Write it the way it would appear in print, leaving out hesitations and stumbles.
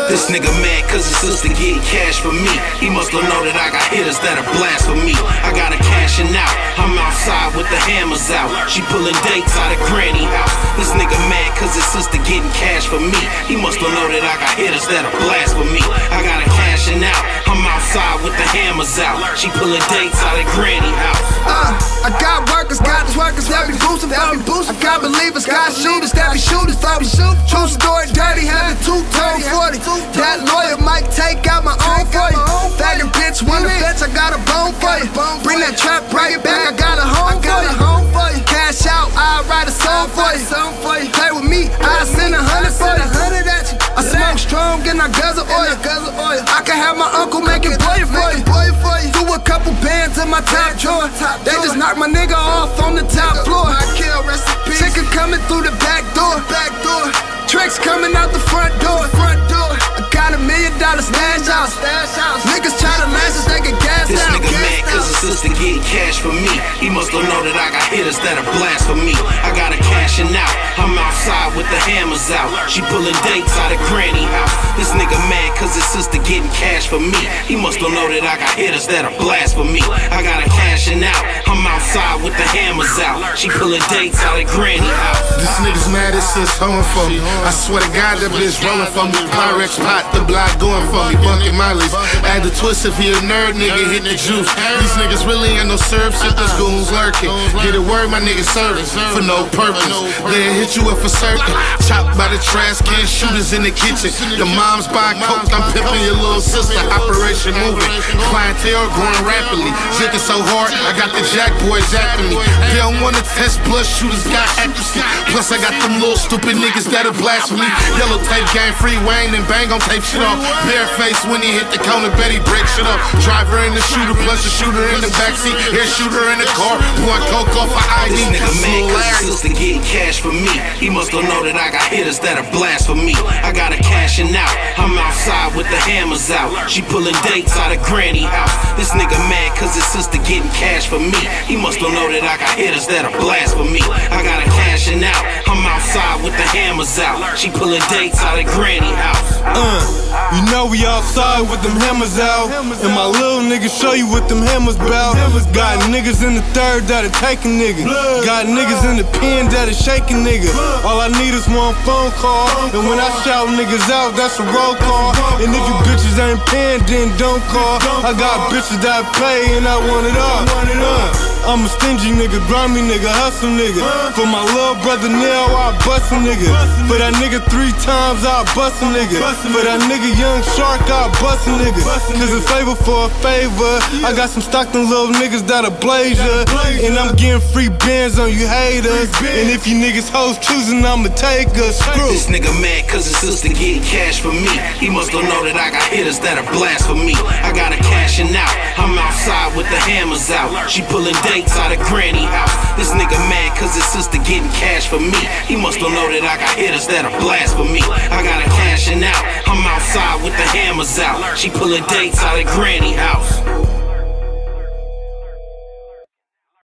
This nigga mad cause his sister getting cash for me. He must don't know that I got hitters that are blast for me. I got her cashing out, I'm outside with the hammers out. She pulling dates out of granny house. This nigga mad cause his sister getting cash for me. He must don't know that I got hitters that are blast for me. I got her cashing out, I'm outside with the hammers out. She pulling dates out of granny house. I got workers, got twerkers that be boosting for me. I got believers, got shooters that be shooters for me. True story, dirty, having two-tone 40. That lawyer might take out my own for you. Faggot bitch, wanna fetch, I got a bone for you. Bring that trap right back, I got a home for you. Cash out, I'll write a song for you. Play with me, I'll send 100 for you. I smoke strong and I guzzle oil. I can have my uncle making boy for you. Do a couple bands in my top drawer. They just knocked my nigga off on the top floor. Chicken coming through the back door. Tricks coming out the front door. I got $1 million stash house. Niggas try to last us, they get gas out. This nigga mad cause his sister getting cash for me. He must don't know that I got hitters that are blast for me. I got her cashing out, I'm outside with the hammers out. She pulling dates out of granny house. This nigga mad cause his sister getting cash for me. He must don't know that I got hitters that are blast for me. I got her cashing out, I'm outside with the hammers out. She pulling dates out of granny house. This nigga's mad at sis hoeing for me. I swear to God that bitch rolling for me. Pyrex pot, the block going for me. Bunking Miley's. Add the twist if he a nerd, nigga hit the juice. These niggas really ain't no syrup, shit, this goons lurking. Get a word, my nigga serving for no purpose. They'll hit you up for certain. Chopped by the trash can, shooters in the kitchen. Your mom's buying coke, I'm pimping your little sister. Operation moving. Clientele growing rapidly. Jigging so hard, I got the jack boys after me. They don't wanna test blood, shooters got accuracy. Plus I got them little stupid niggas that'll blasphemy. Yellow tape game, free Wayne and bang on tape shit off. Bare face when he hit the counter, bet he break shit up. Driver in the shooter, plus the shooter in the backseat. Here shooter in the car, blowing coke off for ID. This nigga mad cause his sister getting cash for me. He must don't know that I got hitters that are blast for me. I got her cashing out, I'm outside with the hammers out. She pulling dates out of granny house. This nigga mad cause his sister getting cash for me. He must don't know that I got hitters that are blast for me. I got her cashing out, I'm outside with the hammers out. She pulling dates out of granny house. You know we outside with them hammers out. And my little niggas show you what them hammers bout. Got niggas in the third that'll take a nigga. Got niggas in the pen that'll shake a nigga. All I need is one phone call. And when I shout niggas out, that's a roll call. And if you bitches ain't paying, then don't call. I got bitches that pay and I want it all. I'm a stingy nigga, grimy nigga, hustle nigga. For my little brother Neil, I bust a nigga. For that nigga 3 times, I bust a nigga. For that nigga Young Shark, I bust a nigga. Cause it's favor for a favor. I got some Stockton little niggas that'll blaze ya. And I'm getting free bands on you haters. And if you niggas hoes choosing, I'ma take a screw. This nigga mad cause his sister getting cash for me. He must don't know that I got hitters that are blast for me. I got her cashing out, I'm outside with the hammers out. She pulling dates out of granny house. This nigga mad cause his sister getting cash for me. He must don't know that I got hitters that are blast for me. I got her cashing out, I'm outside with the hammers out. She pulling dates out of granny house.